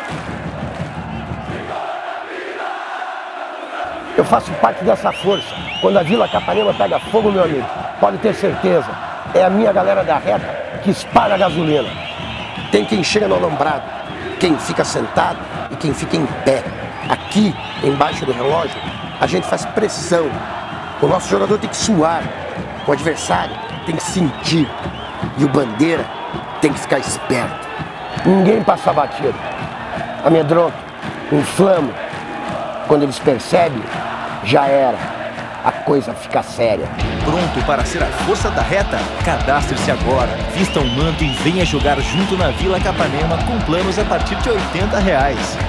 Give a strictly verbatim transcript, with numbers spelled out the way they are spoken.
Eu faço parte dessa força. Quando a Vila Capanema pega fogo, meu amigo, pode ter certeza, é a minha galera da reta que espalha a gasolina. Tem quem chega no alambrado, quem fica sentado e quem fica em pé. Aqui, embaixo do relógio, a gente faz pressão. O nosso jogador tem que suar, o adversário tem que sentir e o bandeira tem que ficar esperto. Ninguém passa batido. Amedronto, inflamo. Quando eles percebem, já era. A coisa fica séria. Pronto para ser a força da reta? Cadastre-se agora, vista um manto e venha jogar junto na Vila Capanema com planos a partir de oitenta reais.